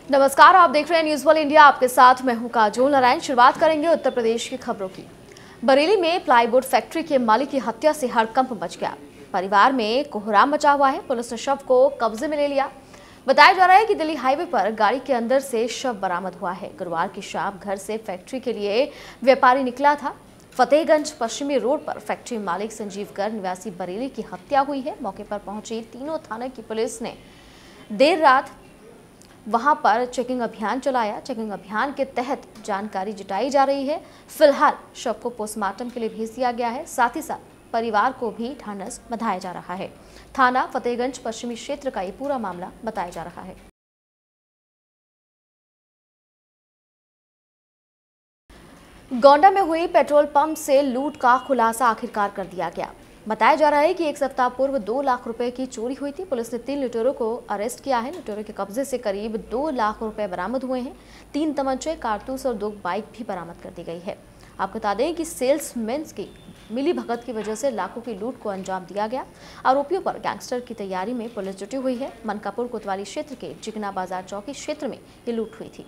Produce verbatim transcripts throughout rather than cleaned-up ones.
नमस्कार, आप देख रहे हैं न्यूज़ वर्ल्ड इंडिया। आपके साथ मैं हूं काजोल नारायण। शुरुआत करेंगे उत्तर प्रदेश की खबरों की। बरेली में प्लाईवुड फैक्ट्री के मालिक की हत्या से हड़कंप मच गया। परिवार में कोहराम मचा हुआ है। पुलिस ने शव को कब्जे में ले लिया। बताया जा रहा है कि दिल्ली हाईवे पर गाड़ी के अंदर से शव बरामद हुआ है। गुरुवार की शाम घर से फैक्ट्री के लिए व्यापारी निकला था। फतेहगंज पश्चिमी रोड पर फैक्ट्री मालिक संजीव गर्ग निवासी बरेली की हत्या हुई है। मौके पर पहुंची तीनों थाने की पुलिस ने देर रात वहां पर चेकिंग अभियान चलाया। चेकिंग अभियान के तहत जानकारी जुटाई जा रही है। फिलहाल शव को पोस्टमार्टम के लिए भेज दिया गया है। साथ ही साथ परिवार को भी ढांढस बंधाया जा रहा है। थाना फतेहगंज पश्चिमी क्षेत्र का ये पूरा मामला बताया जा रहा है। गोंडा में हुई पेट्रोल पंप से लूट का खुलासा आखिरकार कर दिया गया। बताया जा रहा है कि एक सप्ताह पूर्व दो लाख रुपए की चोरी हुई थी। पुलिस ने तीन लुटेरों को अरेस्ट किया है। लुटेरों के कब्जे से करीब दो लाख रुपए बरामद हुए हैं। तीन तमंचे, कारतूस और दो बाइक भी बरामद कर दी गई है। आपको बता दें कि सेल्समैन की मिली भगत की वजह से लाखों की लूट को अंजाम दिया गया। आरोपियों पर गैंगस्टर की तैयारी में पुलिस जुटी हुई है। मनकापुर कोतवाली क्षेत्र के जिगना बाजार चौकी क्षेत्र में ये लूट हुई थी।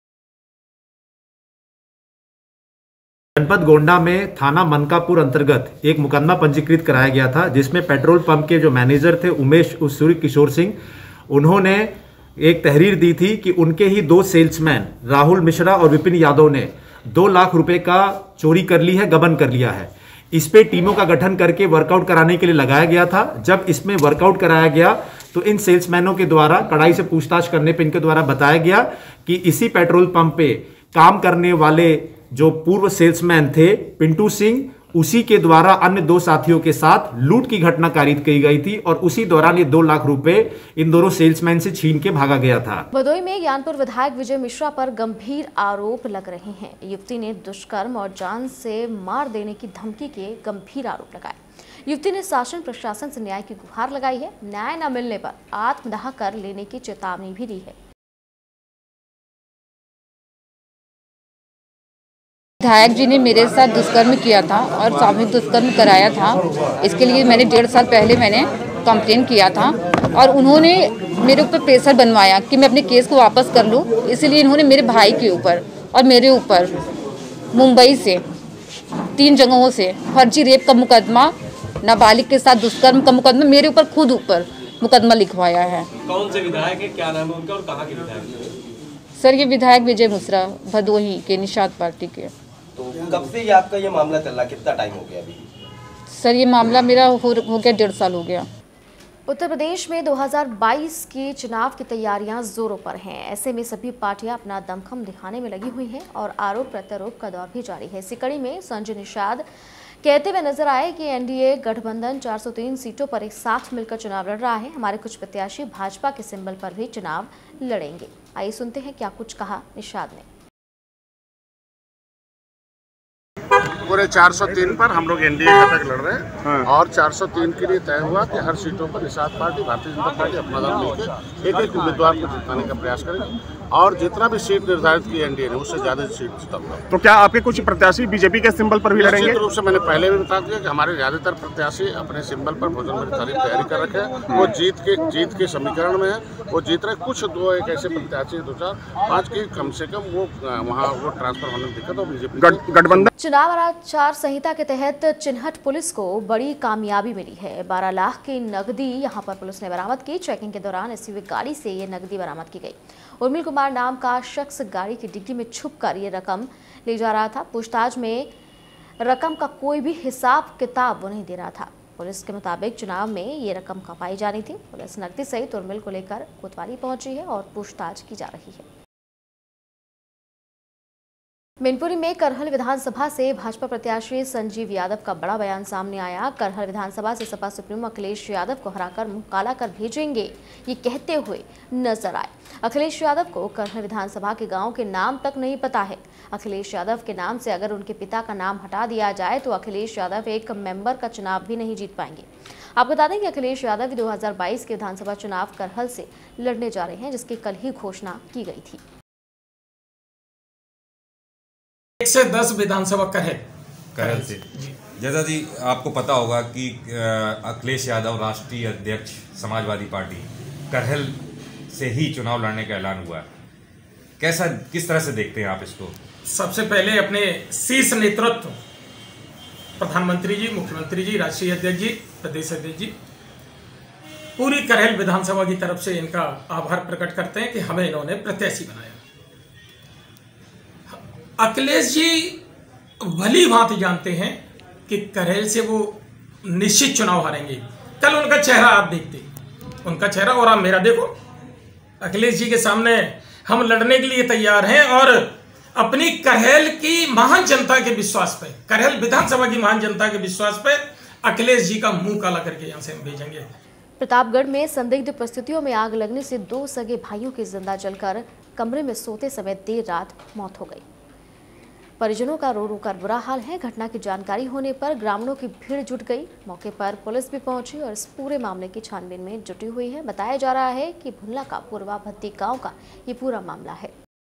जनपद गोंडा में थाना मनकापुर अंतर्गत एक मुकदमा पंजीकृत कराया गया था, जिसमें पेट्रोल पंप के जो मैनेजर थे उमेश सूर्य किशोर सिंह, उन्होंने एक तहरीर दी थी कि उनके ही दो सेल्समैन राहुल मिश्रा और विपिन यादव ने दो लाख रुपए का चोरी कर ली है, गबन कर लिया है। इस पे टीमों का गठन करके वर्कआउट कराने के लिए लगाया गया था। जब इसमें वर्कआउट कराया गया तो इन सेल्समैनों के द्वारा कड़ाई से पूछताछ करने पर इनके द्वारा बताया गया कि इसी पेट्रोल पंप पे काम करने वाले जो पूर्व सेल्समैन थे पिंटू सिंह, उसी के द्वारा अन्य दो साथियों के साथ लूट की घटना कारित की गई थी और उसी दौरान ये दो लाख रुपए इन दोनों सेल्समैन से छीन के भागा गया था। भदोई में ज्ञानपुर विधायक विजय मिश्रा पर गंभीर आरोप लग रहे हैं। युवती ने दुष्कर्म और जान से मार देने की धमकी के गंभीर आरोप लगाए। युवती ने शासन प्रशासन से न्याय की गुहार लगाई है। न्याय न मिलने पर आत्मदाह कर लेने की चेतावनी भी दी है। विधायक जी ने मेरे साथ दुष्कर्म किया था और सामूहिक दुष्कर्म कराया था। इसके लिए मैंने डेढ़ साल पहले मैंने कंप्लेन किया था और उन्होंने मेरे ऊपर प्रेशर बनवाया कि मैं अपने केस को वापस कर लूं। इसलिए इन्होंने मेरे भाई के ऊपर और मेरे ऊपर मुंबई से तीन जगहों से फर्जी रेप का मुकदमा, नाबालिग के साथ दुष्कर्म का मुकदमा, मेरे ऊपर खुद ऊपर मुकदमा लिखवाया है। कौन से विधायक है, क्या नाम है उनका और कहाँ के विधायक है? सर, ये विधायक विजय मिश्रा भदोही के निषाद पार्टी के। तो कब से ये आपका ये मामला चल रहा, कितना टाइम हो गया अभी? सर, ये मामला मेरा हो, हो गया डेढ़ साल हो गया। उत्तर प्रदेश में दो हज़ार बाईस के चुनाव की तैयारियां जोरों पर हैं। ऐसे में सभी पार्टियां अपना दमखम दिखाने में लगी हुई हैं और आरोप प्रत्यारोप का दौर भी जारी है। इसी कड़ी में संजय निषाद कहते हुए नजर आए कि एनडीए गठबंधन चार सौ तीन सीटों पर एक साथ मिलकर चुनाव लड़ रहा है। हमारे कुछ प्रत्याशी भाजपा के सिंबल पर भी चुनाव लड़ेंगे। आइए सुनते हैं क्या कुछ कहा निषाद ने। पूरे चार सौ तीन पर हम लोग एनडीए का तक लड़ रहे हैं। हाँ। और चार सौ तीन के लिए तय हुआ कि हर सीटों पर निषाद पार्टी, भारतीय जनता पार्टी अपना दल मिलकर एक एक उम्मीदवार को जिताने का प्रयास करेगी और जितना भी सीट निर्धारित की एनडीए ने उससे ज्यादा सीट जिताऊंगा। तो क्या आपके कुछ प्रत्याशी बीजेपी के सिंबल पर भी लड़ेंगे? निश्चित रूप से मैंने पहले भी बता दिया कि हमारे ज्यादातर प्रत्याशी अपने सिंबल पर भोजन भरी थाली तैयारी कर रखे हैं। वो जीत के जीत के समीकरण में है, वो जीत रहे। कुछ दो एक ऐसे प्रत्याशी दो चार पाँच की कम से कम वो वहाँ वो ट्रांसफर होने में दिक्कत हो बीजेपी गठबंधन। चुनाव आचार संहिता के तहत चिन्हट पुलिस को बड़ी कामयाबी मिली है। बारह लाख की नकदी यहां पर पुलिस ने बरामद की। चेकिंग के दौरान एसयूवी गाड़ी से ये नकदी बरामद की गई। उर्मिल कुमार नाम का शख्स गाड़ी की डिग्गी में छुपकर ये रकम ले जा रहा था। पूछताछ में रकम का कोई भी हिसाब किताब वो नहीं दे रहा था। पुलिस के मुताबिक चुनाव में ये रकम खपाई जानी थी। पुलिस नकदी सहित उर्मिल को लेकर कोतवाली पहुंची है और पूछताछ की जा रही है। मैनपुरी में करहल विधानसभा से भाजपा प्रत्याशी संजीव यादव का बड़ा बयान सामने आया। करहल विधानसभा से सपा सुप्रीमो अखिलेश यादव को हराकर मुंह काला कर भेजेंगे, ये कहते हुए नजर आए। अखिलेश यादव को करहल विधानसभा के गांव के नाम तक नहीं पता है। अखिलेश यादव के नाम से अगर उनके पिता का नाम हटा दिया जाए तो अखिलेश यादव एक मेंबर का चुनाव भी नहीं जीत पाएंगे। आपको बता दें कि अखिलेश यादव दो हज़ार बाईस के विधानसभा चुनाव करहल से लड़ने जा रहे हैं, जिसकी कल ही घोषणा की गई थी। एक से दस विधानसभा करहल करहल से। जैसा जी आपको पता होगा कि अखिलेश यादव राष्ट्रीय अध्यक्ष समाजवादी पार्टी करहल से ही चुनाव लड़ने का ऐलान हुआ है। कैसा, किस तरह से देखते हैं आप इसको? सबसे पहले अपने शीर्ष नेतृत्व प्रधानमंत्री जी, मुख्यमंत्री जी, राष्ट्रीय अध्यक्ष जी, प्रदेश अध्यक्ष जी, पूरी करहेल विधानसभा की तरफ से इनका आभार प्रकट करते हैं कि हमें इन्होंने प्रत्याशी बनाया। अखिलेश जी भली भांति जानते हैं कि करहेल से वो निश्चित चुनाव हारेंगे। कल उनका चेहरा आप देखते, उनका चेहरा और आप मेरा देखो। अखिलेश जी के सामने हम लड़ने के लिए तैयार हैं और अपनी करहेल की महान जनता के विश्वास पे, करहेल विधानसभा की महान जनता के विश्वास पे अखिलेश जी का मुंह काला करके यहां से हम भेजेंगे। प्रतापगढ़ में संदिग्ध परिस्थितियों में आग लगने से दो सगे भाइयों की जिंदा जलकर कमरे में सोते समय देर रात मौत हो गई। परिजनों का रो रो कर बुरा हाल है। घटना की जानकारी होने पर ग्रामीणों की भीड़ जुट गई। मौके पर पुलिस भी पहुंची और इस पूरे मामले की छानबीन में जुटी हुई है। बताया जा रहा है कि भुल्ला का पूर्वा भत्ती गांव का ये पूरा मामला है।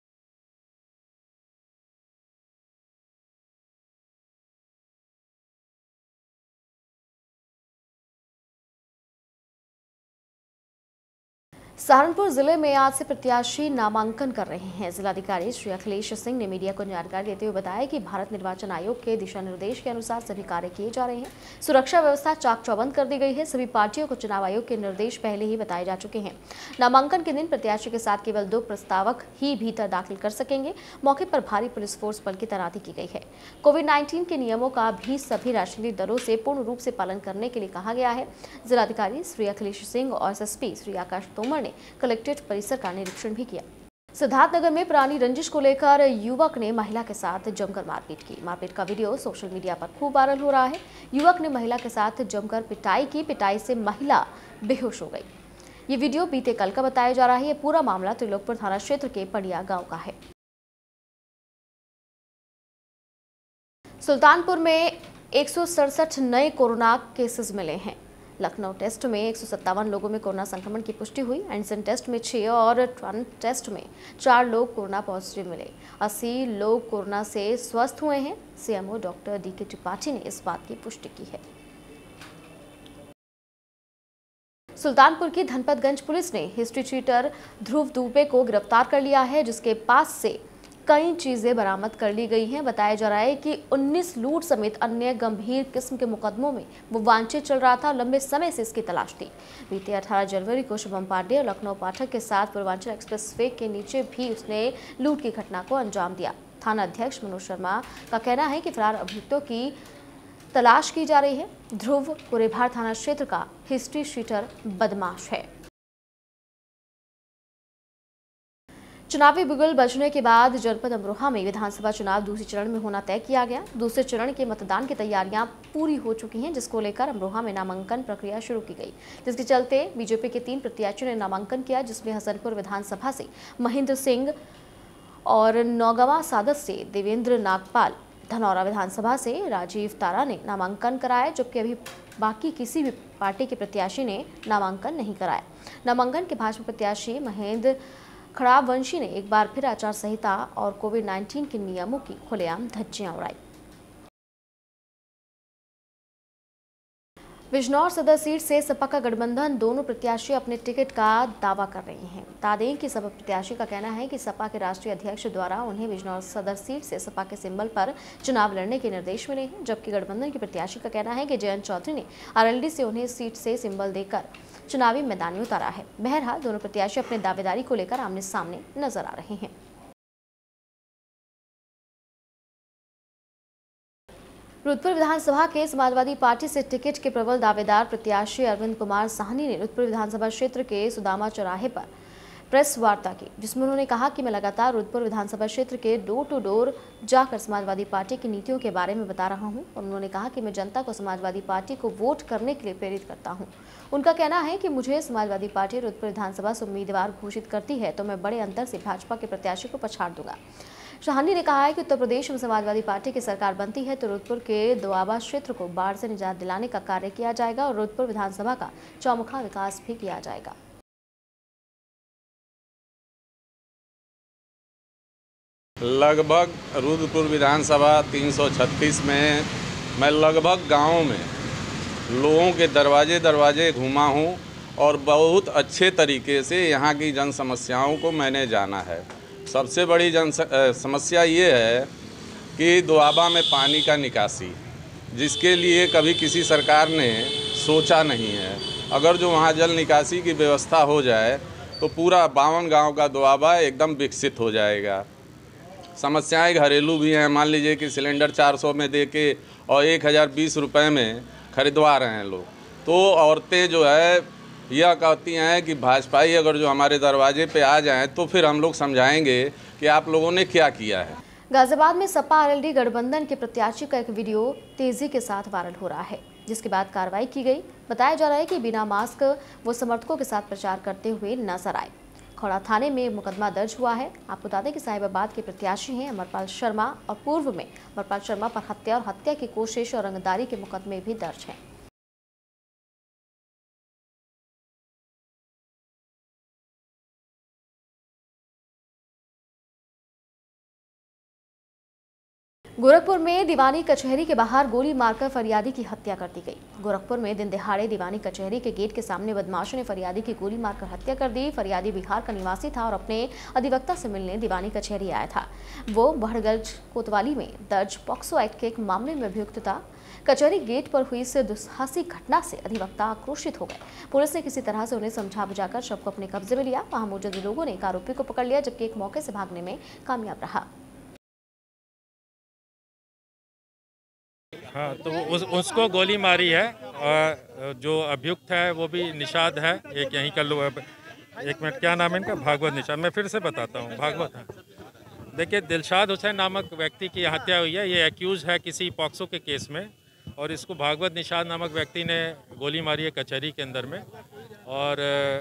सहारनपुर जिले में आज से प्रत्याशी नामांकन कर रहे हैं। जिलाधिकारी श्री अखिलेश सिंह ने मीडिया को जानकारी देते हुए बताया कि भारत निर्वाचन आयोग के दिशा निर्देश के अनुसार सभी कार्य किए जा रहे हैं। सुरक्षा व्यवस्था चाक चौबंद कर दी गई है। सभी पार्टियों को चुनाव आयोग के निर्देश पहले ही बताए जा चुके हैं। नामांकन के दिन प्रत्याशी के साथ केवल दो प्रस्तावक ही भीतर दाखिल कर सकेंगे। मौके पर भारी पुलिस फोर्स बल की तैनाती की गई है। कोविड नाइन्टीन के नियमों का भी सभी राजनीतिक दलों से पूर्ण रूप से पालन करने के लिए कहा गया है। जिलाधिकारी श्री अखिलेश सिंह और एसएसपी श्री आकाश तोमर ने कलेक्ट्रेट परिसर का निरीक्षण भी किया। सिद्धार्थनगर में पुरानी रंजिश को लेकर युवक ने महिला के साथ जमकर मारपीट की। मारपीट का वीडियो सोशल मीडिया पर खूब वायरल हो रहा है। युवक ने महिला के साथ जमकर पिटाई की। पिटाई से महिला बेहोश हो गई। ये वीडियो बीते कल का बताया जा रहा है। ये पूरा मामला त्रिलोकपुर थाना क्षेत्र के पड़िया गांव का है। सुल्तानपुर में एक सौ सड़सठ नए कोरोना केसेस मिले हैं। लखनऊ टेस्ट में एक सौ सत्तावन लोगों में कोरोना संक्रमण की पुष्टि हुई। एंडसन टेस्ट में छह और ट्रन टेस्ट में चार लोग कोरोना पॉजिटिव मिले। अस्सी लोग कोरोना से स्वस्थ हुए हैं। सीएमओ डॉक्टर डी के त्रिपाठी ने इस बात की पुष्टि की है। सुल्तानपुर की धनपतगंज पुलिस ने हिस्ट्री चीटर ध्रुव दुबे को गिरफ्तार कर लिया है, जिसके पास से कई चीजें बरामद कर ली गई हैं। बताया जा रहा है कि उन्नीस लूट समेत अन्य गंभीर किस्म के मुकदमों में वो वांछित चल रहा था। लंबे समय से इसकी तलाश थी। बीते अठारह जनवरी को शुभम पांडे और लखनऊ पाठक के साथ पूर्वांचल एक्सप्रेसवे के नीचे भी उसने लूट की घटना को अंजाम दिया। थाना अध्यक्ष मनोज शर्मा का कहना है कि फरार अभियुक्तों की तलाश की जा रही है। ध्रुव कुरेभार थाना क्षेत्र का हिस्ट्री शीटर बदमाश है। चुनावी बिगुल बजने के बाद जनपद अमरोहा में विधानसभा चुनाव दूसरे चरण में होना तय किया गया। दूसरे चरण के मतदान की तैयारियां पूरी हो चुकी हैं, जिसको लेकर अमरोहा में नामांकन प्रक्रिया शुरू की गई, जिसके चलते बीजेपी के तीन प्रत्याशियों ने नामांकन किया, जिसमें हसनपुर विधानसभा से महेंद्र सिंह और नौगवा सादत से देवेंद्र नागपाल, धनौरा विधानसभा से राजीव तारा ने नामांकन कराया, जबकि अभी बाकी किसी भी पार्टी के प्रत्याशी ने नामांकन नहीं कराया। नामांकन के भाजपा प्रत्याशी महेंद्र खड़ावंशी ने एक बार फिर आचार संहिता और कोविड नाइन्टीन के नियमों की खुलेआम धज्जियां उड़ाई। बिजनौर सदर सीट से सपा का गठबंधन दोनों प्रत्याशी अपने टिकट का दावा कर रहे हैं। बता दें कि सपा प्रत्याशी का कहना है कि सपा के राष्ट्रीय अध्यक्ष द्वारा उन्हें बिजनौर सदर सीट से सपा के सिंबल पर चुनाव लड़ने के निर्देश मिले हैं, जबकि गठबंधन के प्रत्याशी का कहना है कि जयंत चौधरी ने आरएलडी से उन्हें सीट से सिंबल देकर चुनावी मैदान में उतारा है। बहरहाल दोनों प्रत्याशी अपने दावेदारी को लेकर आमने सामने नजर आ रहे हैं। रुद्रपुर विधानसभा के समाजवादी पार्टी से टिकट के प्रबल दावेदार प्रत्याशी अरविंद कुमार साहनी ने रुद्रपुर विधानसभा क्षेत्र के सुदामा चौराहे पर प्रेस वार्ता की, जिसमें उन्होंने कहा कि मैं लगातार रुद्रपुर विधानसभा क्षेत्र के डोर टू डोर जाकर समाजवादी पार्टी की नीतियों के बारे में बता रहा हूं और उन्होंने कहा कि मैं जनता को समाजवादी पार्टी को वोट करने के लिए प्रेरित करता हूं। उनका कहना है कि मुझे समाजवादी पार्टी रुद्रपुर विधानसभा से उम्मीदवार घोषित करती है तो मैं बड़े अंतर से भाजपा के प्रत्याशी को पछाड़ दूंगा। साहनी ने कहा है कि उत्तर प्रदेश में समाजवादी पार्टी की सरकार बनती है तो रुद्रपुर के दोआबा क्षेत्र को बाढ़ से निजात दिलाने का कार्य किया जाएगा और रुद्रपुर विधानसभा का चौमुखा विकास भी किया जाएगा। लगभग रुद्रपुर विधानसभा तीन सौ छत्तीस में मैं लगभग गाँव में लोगों के दरवाजे दरवाजे घूमा हूँ और बहुत अच्छे तरीके से यहाँ की जन समस्याओं को मैंने जाना है। सबसे बड़ी जन समस्या ये है कि दोआबा में पानी का निकासी, जिसके लिए कभी किसी सरकार ने सोचा नहीं है। अगर जो वहाँ जल निकासी की व्यवस्था हो जाए तो पूरा बावन गांव का दोआबा एकदम विकसित हो जाएगा। समस्याएं घरेलू भी हैं। मान लीजिए कि सिलेंडर चार सौ में दे के और एक हज़ार बीस रुपये में खरीदवा रहे हैं लोग, तो औरतें जो है यह कहती हैं कि भाजपाई अगर जो हमारे दरवाजे पे आ जाएं तो फिर हम लोग समझाएंगे कि आप लोगों ने क्या किया है। गाजियाबाद में सपा आरएलडी गठबंधन के प्रत्याशी का एक वीडियो तेजी के साथ वायरल हो रहा है, जिसके बाद कार्रवाई की गई। बताया जा रहा है कि बिना मास्क वो समर्थकों के साथ प्रचार करते हुए नजर आए। खौड़ा थाने में मुकदमा दर्ज हुआ है। आपको बता दें कि साहिबाबाद के प्रत्याशी हैं अमरपाल शर्मा और पूर्व में अमरपाल शर्मा पर हत्या और हत्या की कोशिश और रंगदारी के मुकदमे भी दर्ज हैं। गोरखपुर में दीवानी कचहरी के बाहर गोली मारकर फरियादी की हत्या कर दी गई। गोरखपुर में दिन दिहाड़े दीवानी कचहरी के गेट के सामने बदमाशों ने फरियादी की गोली मारकर हत्या कर दी। फरियादी बिहार का निवासी था और अपने अधिवक्ता से मिलने दीवानी कचहरी आया था। वो बहड़गंज कोतवाली में दर्ज पॉक्सो एक्ट के एक मामले में अभियुक्त था। कचहरी गेट पर हुई इस दुस्साहसिक घटना से अधिवक्ता आक्रोशित हो गए। पुलिस ने किसी तरह से उन्हें समझा बुझाकर शव को अपने कब्जे में लिया। वहां मौजूद लोगों ने एक आरोपी को पकड़ लिया, जबकि एक मौके से भागने में कामयाब रहा। हाँ, तो उस, उसको गोली मारी है और जो अभियुक्त है वो भी निषाद है। एक यहीं का लोग, एक मिनट, क्या नाम है इनका? भागवत निषाद। मैं फिर से बताता हूँ, भागवत है। देखिए, दिलशाद हुसैन नामक व्यक्ति की हत्या हुई है। ये एक्यूज है किसी पॉक्सो के केस में और इसको भागवत निषाद नामक व्यक्ति ने गोली मारी है कचहरी के अंदर में और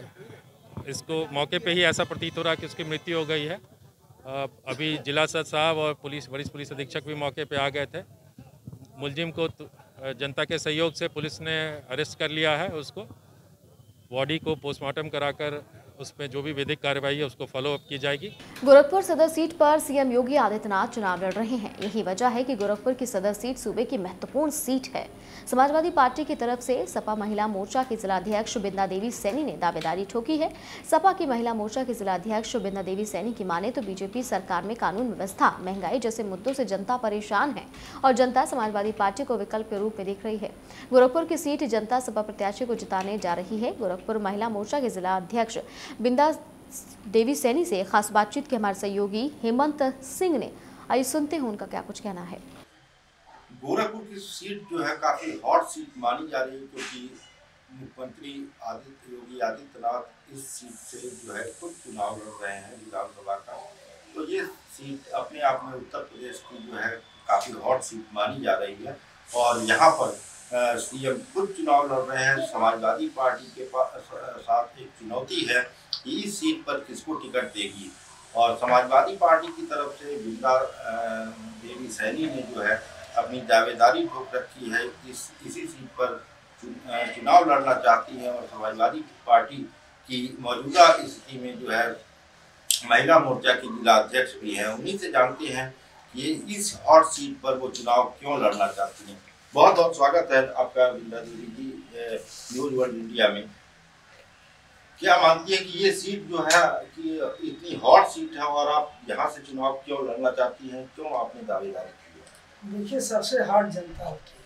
इसको मौके पे ही ऐसा प्रतीत हो रहा है कि उसकी मृत्यु हो गई है। अभी जिला सदर साहब और पुलिस वरिष्ठ पुलिस अधीक्षक भी मौके पे आ गए थे। मुलजिम को जनता के सहयोग से पुलिस ने अरेस्ट कर लिया है। उसको बॉडी को पोस्टमार्टम कराकर उसमें जो भी विधिक कार्रवाई है उसको फॉलो अप की जाएगी। गोरखपुर सदर सीट पर सीएम योगी आदित्यनाथ चुनाव लड़ रहे हैं। यही वजह है कि गोरखपुर की सदर सीट सूबे की महत्वपूर्ण सीट है। समाजवादी पार्टी की तरफ से सपा महिला मोर्चा की जिलाध्यक्ष बिंदा देवी सैनी ने दावेदारी ठोकी है। सपा की महिला मोर्चा की जिलाध्यक्ष बिंदा देवी सैनी की माने तो बीजेपी सरकार में कानून व्यवस्था, महंगाई जैसे मुद्दों से जनता परेशान है और जनता समाजवादी पार्टी को विकल्प के रूप में देख रही है। गोरखपुर की सीट जनता सपा प्रत्याशी को जिताने जा रही है। गोरखपुर महिला मोर्चा के जिला अध्यक्ष बिंदा देवी सैनी से खास बातचीत के हमारे सहयोगी हेमंत सिंह ने। आइए सुनते हैं उनका क्या कुछ कहना है। गोरखपुर की सीट जो है काफी हॉट सीट मानी जा रही है, क्योंकि मुख्यमंत्री आदित्य योगी आदित्यनाथ इस सीट से जो है खुद चुनाव लड़ रहे हैं विधानसभा का। तो ये सीट अपने आप में उत्तर प्रदेश की जो है काफी हॉट सीट मानी जा रही है और यहाँ पर सीएम खुद चुनाव लड़ रहे हैं। समाजवादी पार्टी के साथ एक चुनौती है कि इस सीट पर किसको टिकट देगी और समाजवादी पार्टी की तरफ से बिंदा देवी सैनी ने जो है अपनी दावेदारी ठोक रखी है। इस इसी सीट पर चुनाव लड़ना चाहती है और समाजवादी पार्टी की मौजूदा स्थिति में जो है महिला मोर्चा की जिला अध्यक्ष भी हैं। उन्हीं से जानते हैं कि इस हॉट सीट पर वो चुनाव क्यों लड़ना चाहती हैं। बहुत बहुत स्वागत है आपका Binda Devi ji news world India में। क्या मानती है कि ये सीट जो है कि इतनी हॉट सीट है और आप यहाँ से चुनाव क्यों लड़ना चाहती हैं, क्यों आपने दावेदारी की है? देखिए, सबसे हॉट जनता होती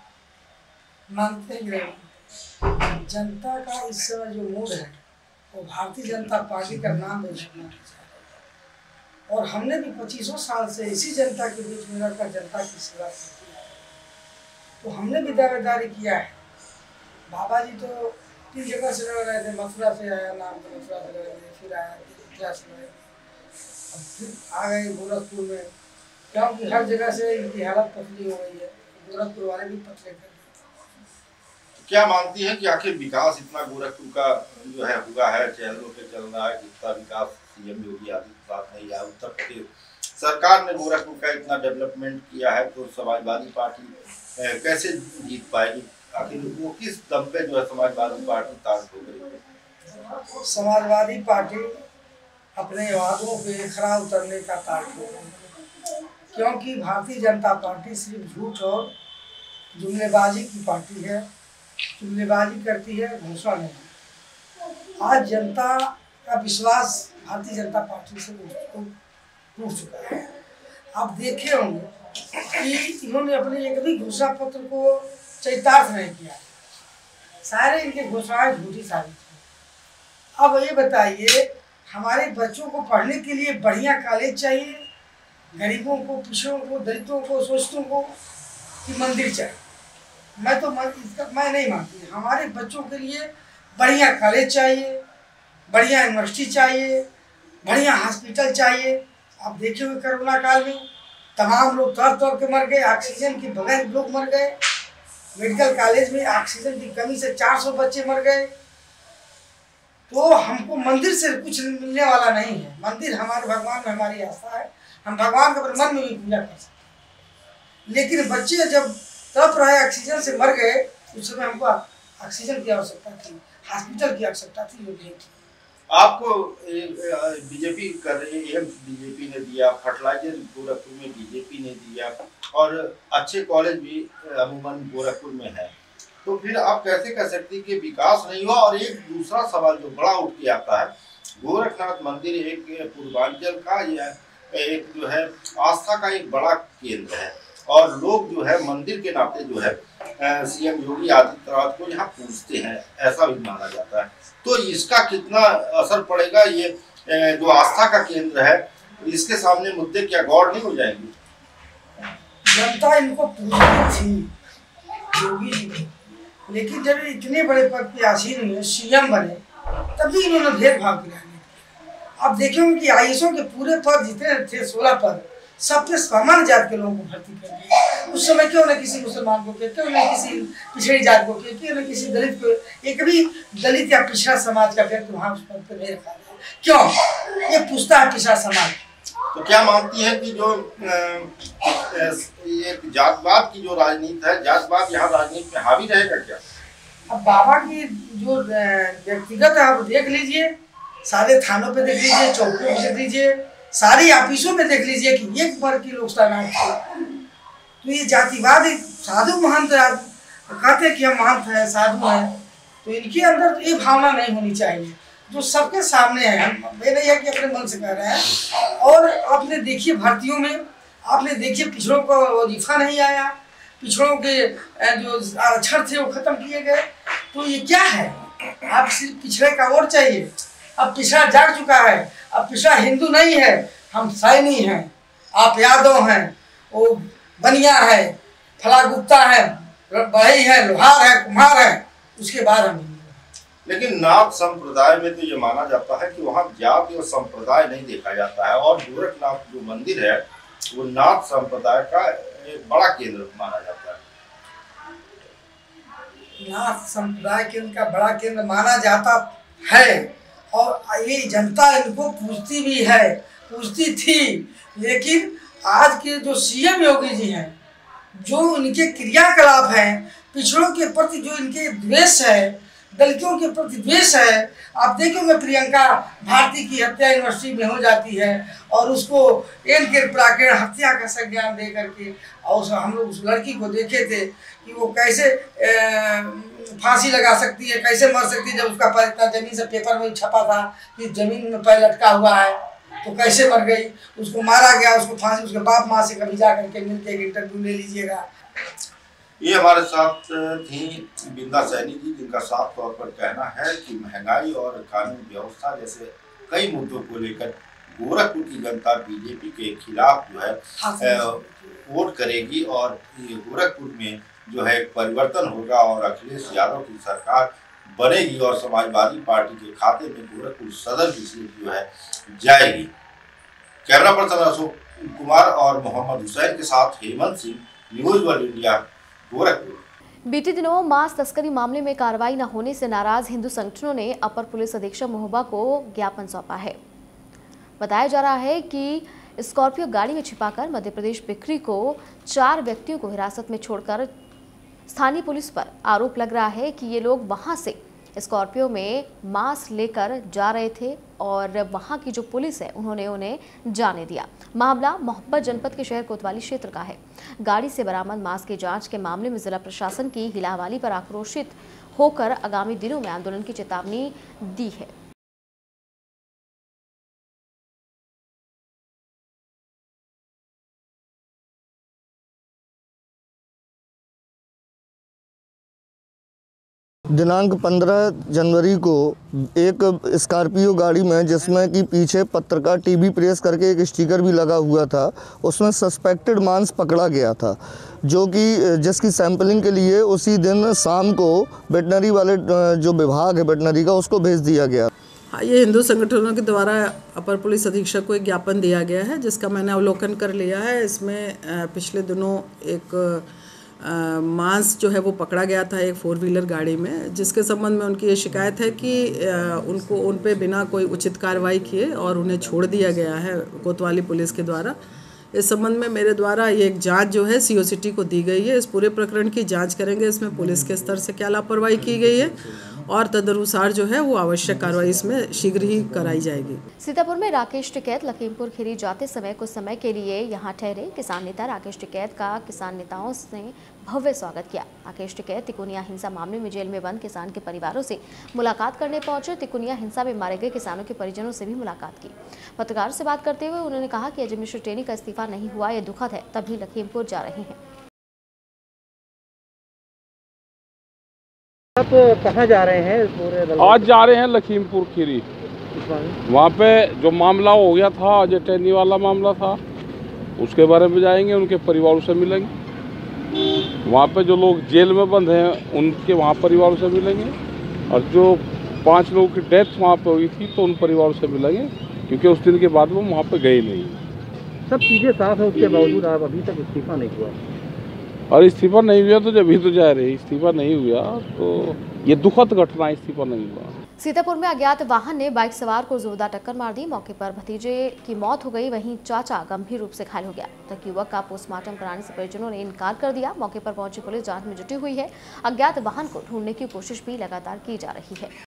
है, मानते हैं। जनता का इस समय जो मूड है वो भारतीय जनता पार्टी का नाम रोशन करना चाहता है और हमने भी पच्चीसों साल से इसी जनता के बीच में रहकर जनता की सेवा की है। तो हमने भी दावेदारी किया है। बाबा जी तो तीन जगह से लड़ रहे थे, मथुरा से आया नाम, तो मथुरा से लड़े थे, फिर आया मथुरा से लड़े, अब फिर आ गए गोरखपुर में, क्योंकि हर जगह से इनकी हालत पतली हो गई है। गोरखपुर वाले भी पतले कर दिए। क्या मानती है कि आखिर विकास इतना गोरखपुर का जो है हुआ है, चैनलों पे चल रहा है, जितना विकास सीएम योगी आदित्यनाथ ने या उत्तर प्रदेश सरकार ने गोरखपुर का इतना डेवलपमेंट किया है, तो समाजवादी पार्टी कैसे जीत पाएगी? आखिर वो किस दम पे जो है समाजवादी पार्टी ताज हो गई? समाजवादी पार्टी अपने वादों पे खरा उतरने का ताज हो गई, क्योंकि भारतीय जनता पार्टी सिर्फ झूठ और जुमलेबाजी की पार्टी है। जुमलेबाजी करती है, घोषणा नहीं। आज जनता का विश्वास भारतीय जनता पार्टी से टूट चुका है। आप देखे होंगे कि इन्होंने अपने एक भी घोषणा पत्र को चरितार्थ नहीं किया, सारे इनके घोषणाएं झूठी साबित हुई। अब ये बताइए, हमारे बच्चों को पढ़ने के लिए बढ़िया कॉलेज चाहिए, गरीबों को, पिछड़ों को, दलितों को, शोषितों को, कि मंदिर चाहिए? मैं तो इसका मैं नहीं मानती। हमारे बच्चों के लिए बढ़िया कॉलेज चाहिए, बढ़िया यूनिवर्सिटी चाहिए, बढ़िया हॉस्पिटल चाहिए। आप देखे हुए कोरोना काल में तमाम लोग तर तर के मर गए, ऑक्सीजन के बगैर लोग मर गए। मेडिकल कॉलेज में ऑक्सीजन की कमी से चार सौ बच्चे मर गए। तो हमको मंदिर से कुछ मिलने वाला नहीं है। मंदिर हमारे भगवान में हमारी आस्था है, हम भगवान के मन में भी पूजा कर सकते हैं। लेकिन बच्चे जब तड़प रहे ऑक्सीजन से मर गए, उस समय हमको ऑक्सीजन की आवश्यकता थी, हॉस्पिटल की आवश्यकता थी, वो नहीं थी। आपको बीजेपी कर रही है, एम्स बीजेपी ने दिया, फर्टिलाइजर गोरखपुर में बीजेपी ने दिया, और अच्छे कॉलेज भी अमूमन गोरखपुर में है। तो फिर आप कैसे कह सकते हैं कि विकास नहीं हुआ? और एक दूसरा सवाल जो बड़ा उठ के आता है, गोरखनाथ मंदिर एक पूर्वांचल का या एक जो है आस्था का एक बड़ा केंद्र है, और लोग जो है मंदिर के नाते जो है सीएम योगी आदित्यनाथ को यहाँ पूजते हैं, ऐसा भी माना जाता है। तो इसका कितना असर पड़ेगा? ये जो आस्था का केंद्र है, इसके सामने मुद्दे क्या गौर नहीं हो जाएंगे? जनता इनको पूजती थी योगी जी, लेकिन जब इतने बड़े पद पे आसीन हुए, सीएम बने, तभी इन्होंने भेदभाव किया। आप देखेंगे कि आईएएसओं के पूरे पद जितने थे, सोलह पद, सब पे सामान्य जात के लोगों को भर्ती कर दिया। उस समय क्यों न किसी मुसलमान को किया, क्यों न किसी पिछड़ी जात को किया, क्यों न किसी दलित को, एक भी दलित या पिछड़ा समाज का व्यक्ति वहाँ उस पद पे नहीं रखा गया। क्यों? ये पूछता है पिछड़ा समाज। तो क्या मानती है कि जो ये जातवाद की जो राजनीति है, जातवाद यहाँ राजनीति में हावी रहेगा क्या? अब बाबा की जो व्यक्तिगत है, आप देख लीजिए, सारे थानों पे देख लीजिए, चौकियों पे देख लीजिए, सारी ऑफिसों में देख लीजिए कि एक वर्ग की लोग तैनात थे। तो ये जातिवाद साधु महंत कहते कि हम महंत हैं, साधु हैं, तो इनके अंदर ये भावना नहीं होनी चाहिए जो सबके सामने है। हम ये नहीं है कि अपने मन से कह रहे हैं। और आपने देखिए भर्तियों में, आपने देखिए पिछड़ों को वजीफा नहीं आया, पिछड़ों के जो आरक्षण थे वो खत्म किए गए। तो ये क्या है? आप सिर्फ पिछड़े का वोट चाहिए। अब पिछड़ा जाग चुका है, अब पिछड़ा हिंदू नहीं है, हम सैनी हैं, आप यादव हैं, वो बनिया है, फला गुप्ता है, बढ़ई है, लोहार है, कुम्हार है, उसके बाद हम। लेकिन नाथ संप्रदाय में तो ये माना जाता है कि वहाँ जाति और संप्रदाय नहीं देखा जाता है, और गोरखनाथ जो मंदिर है वो नाथ संप्रदाय का एक बड़ा केंद्र माना जाता है। नाथ संप्रदाय केंद्र का बड़ा केंद्र माना जाता है, और ये जनता इनको पूछती भी है, पूछती थी। लेकिन आज के जो सीएम योगी जी हैं, जो इनके क्रियाकलाप हैं, पिछड़ों के प्रति जो इनके द्वेष है, दलितों के प्रति द्वेष है। आप देखोगे प्रियंका भारती की हत्या यूनिवर्सिटी में हो जाती है, और उसको एन के प्राकृण हत्या का संज्ञान दे करके, और हम लोग उस लड़की को देखे थे कि वो कैसे फांसी लगा सकती है, कैसे मर सकती है, जब उसका पैर इतना जमीन से पेपर में छपा था कि जमीन में पैर लटका हुआ है, तो कैसे मर गई? उसको मारा गया, उसको फांसी, उसके बाप माँ से कभी जा करके मिलके एक इंटरव्यू ले लीजिएगा। ये हमारे साथ थी बिंदा सैनी जी, जिनका साफ तौर पर कहना है कि महंगाई और कानून व्यवस्था जैसे कई मुद्दों को लेकर गोरखपुर की जनता बीजेपी के खिलाफ जो है वोट करेगी, और ये गोरखपुर में जो है परिवर्तन होगा और अखिलेश यादव की सरकार बनेगी, और समाजवादी पार्टी के खाते में गोरखपुर सदर की सीट जो है जाएगी। कैमरा पर्सन अशोक कुमार और मोहम्मद हुसैन के साथ Hemant Singh, news world India, Gorakhpur. बीते दिनों मांस तस्करी मामले में कार्रवाई न होने से नाराज हिंदू संगठनों ने अपर पुलिस अधीक्षक महोबा को ज्ञापन सौंपा है। बताया जा रहा है कि स्कॉर्पियो गाड़ी में छिपाकर मध्य प्रदेश बिक्री को चार व्यक्तियों को हिरासत में छोड़कर स्थानीय पुलिस पर आरोप लग रहा है कि ये लोग वहां से स्कॉर्पियो में मांस लेकर जा रहे थे, और वहां की जो पुलिस है उन्होंने उन्हें जाने दिया। मामला मोहब्बत जनपद के शहर कोतवाली क्षेत्र का है। गाड़ी से बरामद मांस की जांच के मामले में जिला प्रशासन की हिलावाली पर आक्रोशित होकर आगामी दिनों में आंदोलन की चेतावनी दी है। दिनांक पंद्रह जनवरी को एक स्कॉर्पियो गाड़ी में, जिसमें कि पीछे पत्रकार टीवी प्रेस करके एक स्टिकर भी लगा हुआ था, उसमें सस्पेक्टेड मांस पकड़ा गया था, जो कि जिसकी सैंपलिंग के लिए उसी दिन शाम को वेटनरी वाले जो विभाग है वेटनरी का, उसको भेज दिया गया। हाँ, ये हिंदू संगठनों के द्वारा अपर पुलिस अधीक्षक को एक ज्ञापन दिया गया है, जिसका मैंने अवलोकन कर लिया है। इसमें पिछले दिनों एक मांस जो है वो पकड़ा गया था एक फोर व्हीलर गाड़ी में, जिसके संबंध में उनकी ये शिकायत है कि आ, उनको उन पे बिना कोई उचित कार्रवाई किए और उन्हें छोड़ दिया गया है कोतवाली पुलिस के द्वारा। इस संबंध में मेरे द्वारा ये एक जांच जो है सीओसीटी को दी गई है। इस पूरे प्रकरण की जांच करेंगे, इसमें पुलिस के स्तर से क्या लापरवाही की गई है और तदनुसार जो है वो आवश्यक कार्रवाई इसमें शीघ्र ही कराई जाएगी। सीतापुर में राकेश टिकैत लखीमपुर खीरी जाते समय कुछ समय के लिए यहां ठहरे। किसान नेता राकेश टिकैत का किसान नेताओं ने भव्य स्वागत किया। राकेश टिकैत तिकोनिया हिंसा मामले में जेल में बंद किसान के परिवारों से मुलाकात करने पहुंचे। तिकोनिया हिंसा में मारे गए किसानों के परिजनों से भी मुलाकात की। पत्रकार से बात करते हुए उन्होंने कहा कि अजय मिश्र टेनी का इस्तीफा नहीं हुआ, यह दुखद है, तभी लखीमपुर जा रहे हैं। आप कहाँ जा रहे हैं? पूरे आज जा रहे हैं लखीमपुर खीरी। वहाँ पे जो मामला हो गया था, अजय टेनी वाला मामला था, उसके बारे में जाएंगे, उनके परिवारों से मिलेंगे। वहाँ पे जो लोग जेल में बंद हैं उनके वहाँ परिवारों से मिलेंगे, और जो पांच लोगों की डेथ वहाँ पे हुई थी तो उन परिवारों से मिलेंगे, क्योंकि उस दिन के बाद वो वहाँ पे गए नहीं। सब चीज़ें साफ है, उसके बावजूद आप अभी तक इस्तीफा नहीं हुआ। और इस्तीफा नहीं हुआ तो जब ही तो जा रहे, इस्तीफा नहीं हुआ तो ये दुखद घटना, इस्तीफा नहीं हुआ। सीतापुर में अज्ञात वाहन ने बाइक सवार को जोरदार टक्कर मार दी। मौके पर भतीजे की मौत हो गई, वहीं चाचा गंभीर रूप से घायल हो गया। तक युवक का पोस्टमार्टम कराने से परिजनों ने इनकार कर दिया। मौके पर पहुंची पुलिस जांच में जुटी हुई है। अज्ञात वाहन को ढूंढने की कोशिश भी लगातार की जा रही है।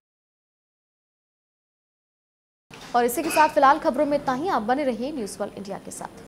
और इसी के साथ फिलहाल खबरों में इतना ही। आप बने रहिए न्यूज़ वर्ल्ड इंडिया के साथ।